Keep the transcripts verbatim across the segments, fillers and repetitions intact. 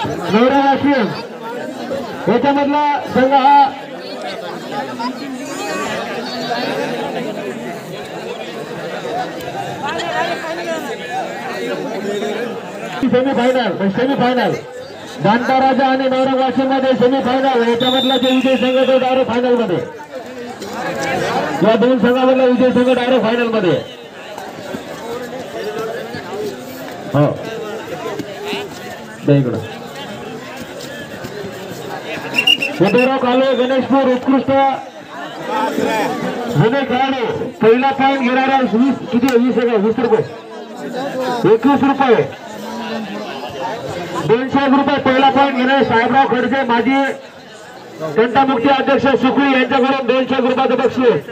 नवरा वाशिम याच्यामधला संघ हा सेमीफायनल सेमीफायनल जाणता राजा आणि नवरा वाशिम मध्ये सेमीफायनल याच्यामधला जे विजय संघ तो डायरेक्ट फायनल मध्ये या दोन संघामधला विजय संघ डायरेक्ट फायनल मध्ये हो इकडं उदयराव काले गणेशपूर उत्कृष्ट जुने खेळाडू पहिला पॉईंट घेणारा वीस किती वीस वीस रुपये एकवीस रुपये दोनशे एक रुपये पहिला पॉईंट घेणारे साहेबराव खडसे माजी तंटामुक्ती अध्यक्ष सुखळी यांच्याकडून दोनशे एक रुपयाचं बक्षीस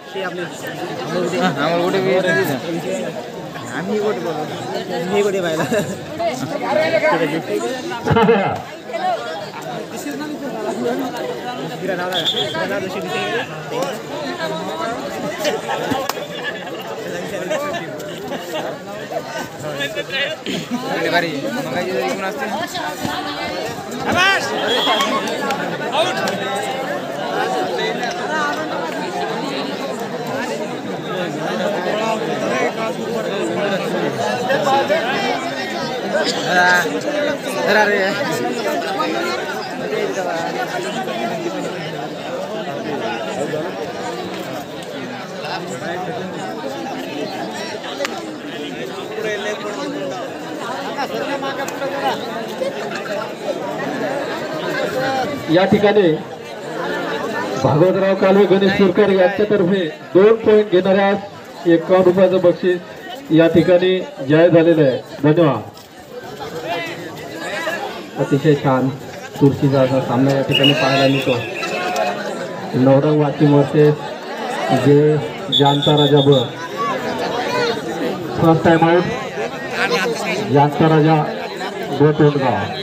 या ठिकाणी भागवतराव कालवे गणेश सुरकर यांच्यातर्फे दोन पॉईंट घेणाऱ्या एकावन्न रुपयाचं बक्षीस या ठिकाणी जाहीर झालेलं आहे. धन्यवाद. अतिशय छान चुरशीचा असा सामना या ठिकाणी पाहायला मिळतो. नवरंग वाशिम वर्सेस जे जानता राजा ब फर्स्ट टाइम आउट जानता राजा ब तोंडगाव.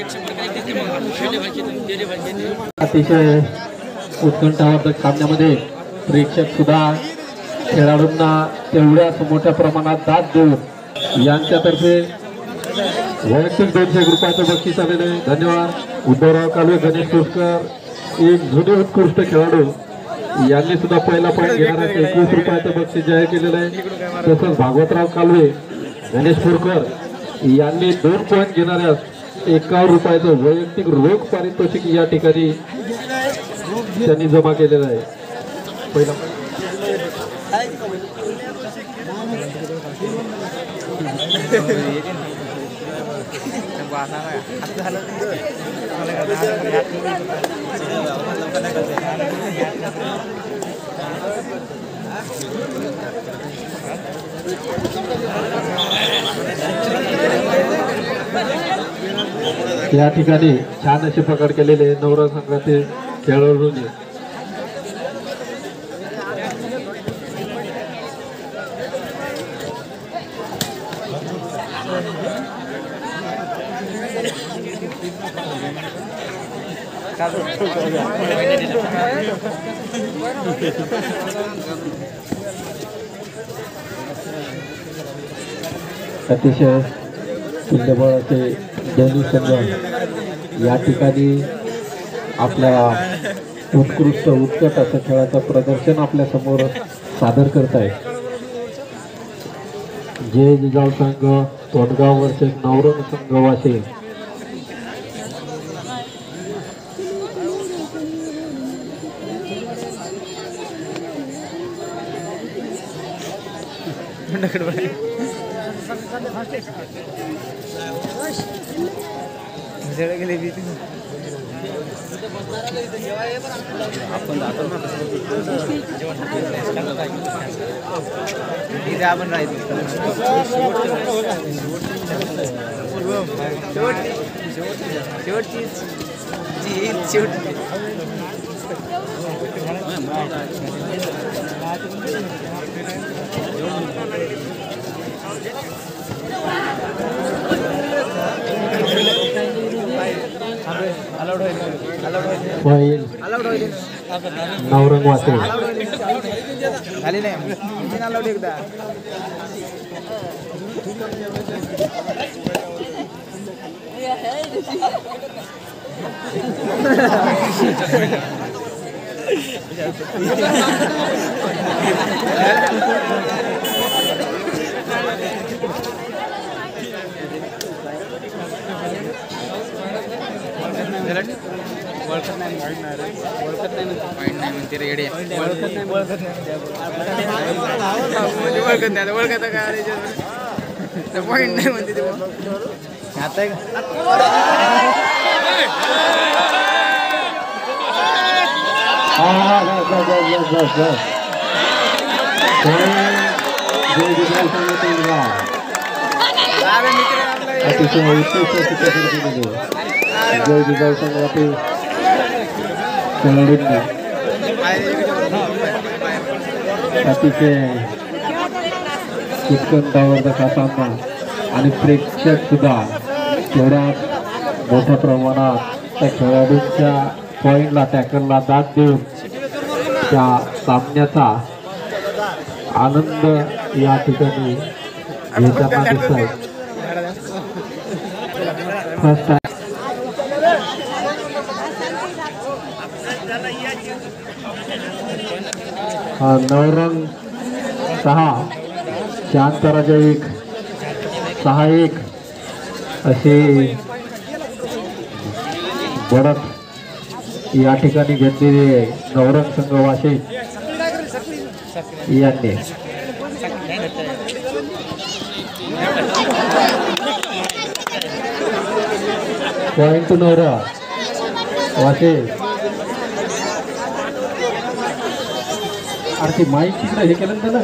अतिशय उत्कंठावर्धक सामन्यामध्ये प्रेक्षक सुद्धा खेळाडूंना तेवढ्याच मोठ्या प्रमाणात दाद देऊन यांच्यातर्फे वैयक्तिक दोनशे रुपयाचं बक्षीस आलेलं आहे. धन्यवाद. उद्धवराव कालवे गणेश पुरस्कार एक जुने उत्कृष्ट खेळाडू यांनी सुद्धा पहिला पॉईंट घेणाऱ्या एकवीस रुपयाचं बक्षीस जाहीर केलेलं आहे. तसंच भागवतराव कालवे गणेश पुरकर यांनी दोन पॉईंट घेणाऱ्या एकावन्न रुपयाचं वैयक्तिक रोख पारितोषिक या ठिकाणी त्यांनी जमा केलेलं आहे. पहिला या ठिकाणी छान अशी पकड केलेले नवरा संघाचे खेळाडूंनी. अतिशय किल्लेबळाचे दोन्ही संघ या ठिकाणी आपल्या उत्कृष्ट उत्कट असं खेळाचं प्रदर्शन आपल्या समोर सादर करत आहे. जे जिजाऊ संघ तोंडगाव वर्सेस नवरंग संघ वाशिम. आपण जातो ना इथे आपण राहायचं शेवटची शेवटची नवरंग वाशिम झाली नाही इंजिन अलाउड एकदा ओळखत नाही ओळखत नाही पॉईंट नाही म्हणते रे येडे ओळखत नाही ओळखत नाही ओळखत नाही ओळखत काय पॉईंट नाही म्हणते ते आता अतिशय उत्कृष्ट जय विजय संघातील खेळाडूंनी अतिशय उत्कंठावर्धक हा सामना आणि प्रेक्षक सुद्धा तेवढ्याच मोठ्या प्रमाणात त्या खेळाडूंच्या पॉईंटला टॅकलला दाद देऊन त्या सामन्याचा आनंद या ठिकाणी घेताना दिसत आहे. फर्स्ट नवरंग सहा शांतराजा एक सहा एक असे बढत या ठिकाणी घेतलेले नवरंग संघ वाशी यांनी पॉइंट नवरा वाशे अरे माईक तिकडे हे केलं ना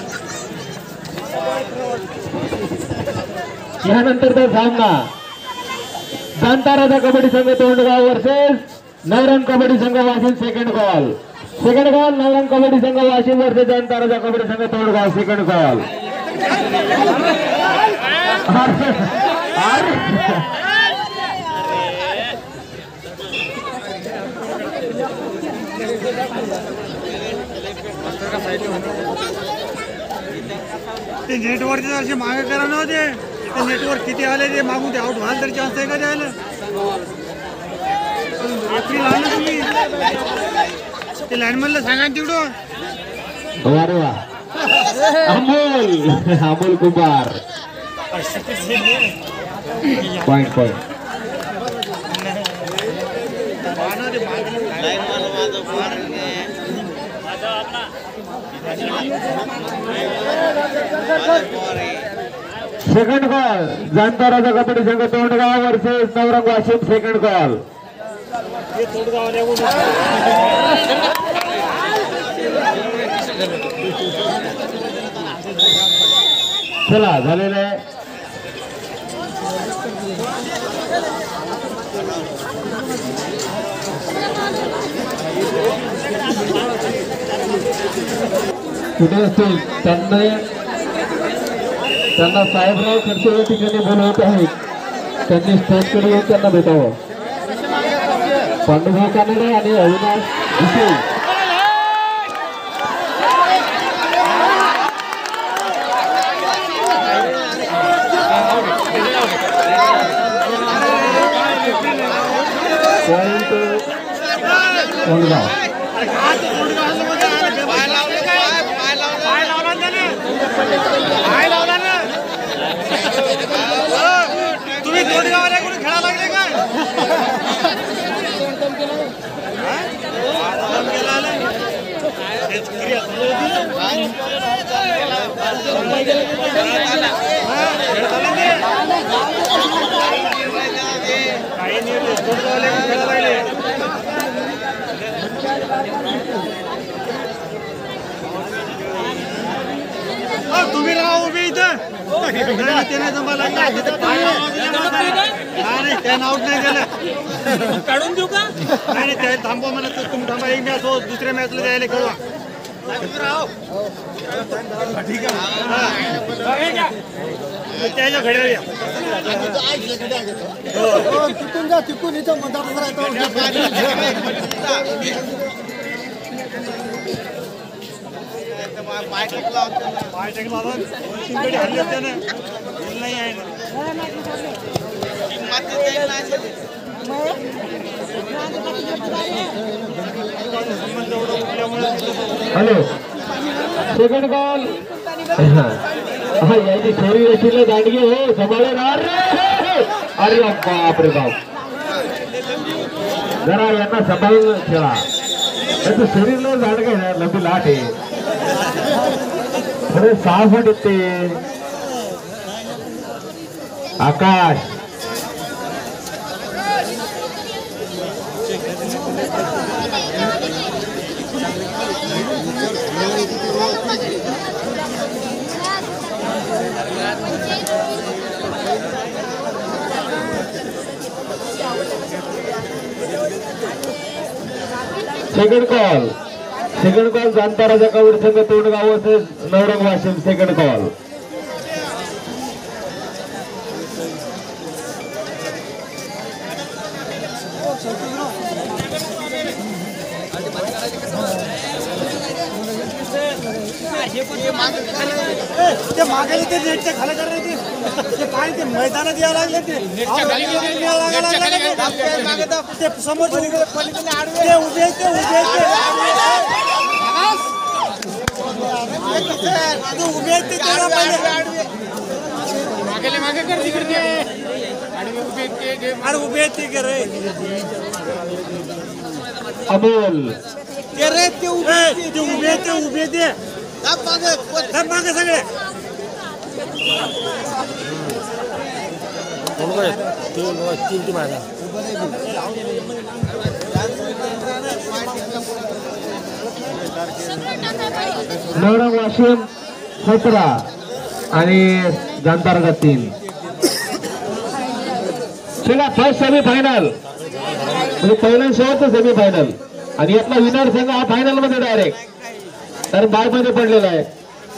यानंतरचा सामना जाणता Raja Kabaddi Sangh Tondgaon versus Navrang Kabaddi Sangh Washim. Second call second call Navrang Kabaddi Sangh Washim versus जाणता राजा कबड्डी संघ तोंडगाव. सेकंड कॉल ते नेटवर्कचे असे मागे करा नव्हते ते नेटवर्क किती आले ते मागून ते आउट व्हाल तर चान्स आहे का द्यायला रेफरी लावलं तुम्ही ते लाईनमॅनला सांगा तिकडून. वा रे वा Amol Amol Kumar point point second call Janata Raja Kabaddi Sangh Tondgaon versus Navrang Washim. Second call चला झालेलं आहे. कुठे असतील त्यांना त्यांना साहेबराव खर्च या ठिकाणी बोलवत आहेत. त्यांनी स्टेजकडे येऊन त्यांना भेटावं. पांडुभाऊ कानडे आणि अविनाश भिसे पॉइंट तोंडगाव. तुम्ही तोंडगावला कोणी खेळा लागले काय तुम्ही राहा उभे इथं त्याने जमाला नाही त्यानं आउट नाही झालं काढून देऊ का नाही त्या थांबवा म्हणत तुम्ही थांबा एक मॅच हो दुसऱ्या मॅचला जायला खेळवा ठीक आहे त्याच्या घड्याळ या तिकून जा तिकून इथं मधात राहतो पाय टेकला पाय टेकला तीन गडी हल्ले त्याने नाही आहे हॅलो सेकंड कॉल हा याची शरीर अशी दांडगी हो जमाले अरे बाप रे बाप जरा यांना सांभाळून खेळा त्याचं शरीर लय दांडग आहे ना लंबी लाट आहे अरे सहा फूट येते Akash second call second call जाणताराच्या कावड संघ तोंडगाव नवरंग वाशिम सेकंड कॉल ते मागे ते नेटच्या खाली करायचे ते काय ते मैदानात यावं लागले ते ते समोर ते उभे ते उभे ते उभे ते त्याला पहिले मागे मागे कर तिकडे अरे उभे ते के रे अमोल ते रे ते उभे ते उभे ते उभे ते मागे मागे सगळे नवरंग वाशिम सतरा आणि जाणताराचा तीन चला फर्स्ट सेमी फायनल म्हणजे पहिल्या शेवटचं सेमी फायनल आणि यातला विनर संघ हा फायनल मध्ये डायरेक्ट कारण बाय मध्ये पडलेला आहे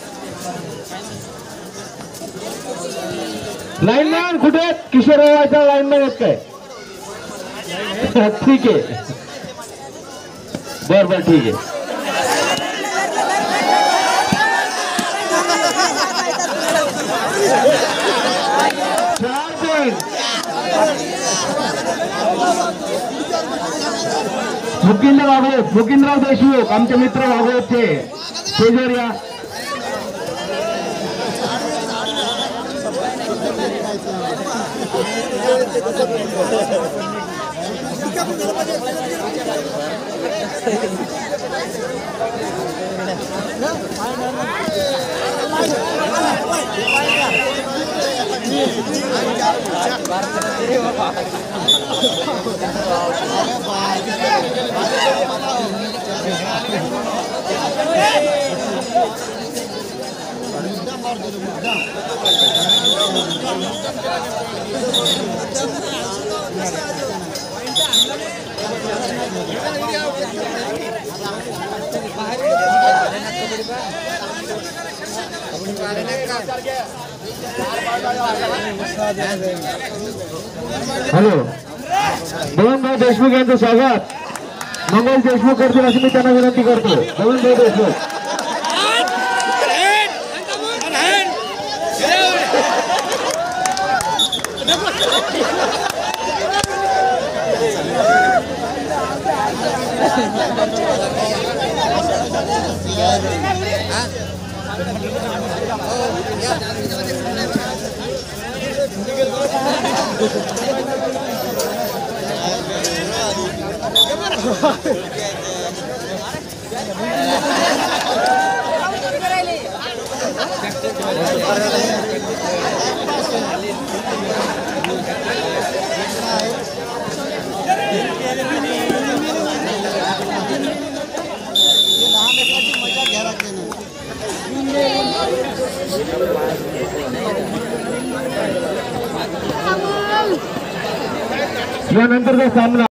लाईनमॅन कुठे आहेत किशोर रावाच्या लाईनमॅन आहेत काय ठीक आहे बर बर ठीक आहे चार पॉइंट मुकिंद्र भागवत मुकिंद्रराव देशमुख आमचे मित्र भागवतचे शेजार्या हॅलो बळवंतभाऊ देशमुख यांचं स्वागत मंगल देशमुख करतील अशी मी त्यांना विनंती करतो बळवंतभाऊ देशमुख यानंतरचा सामना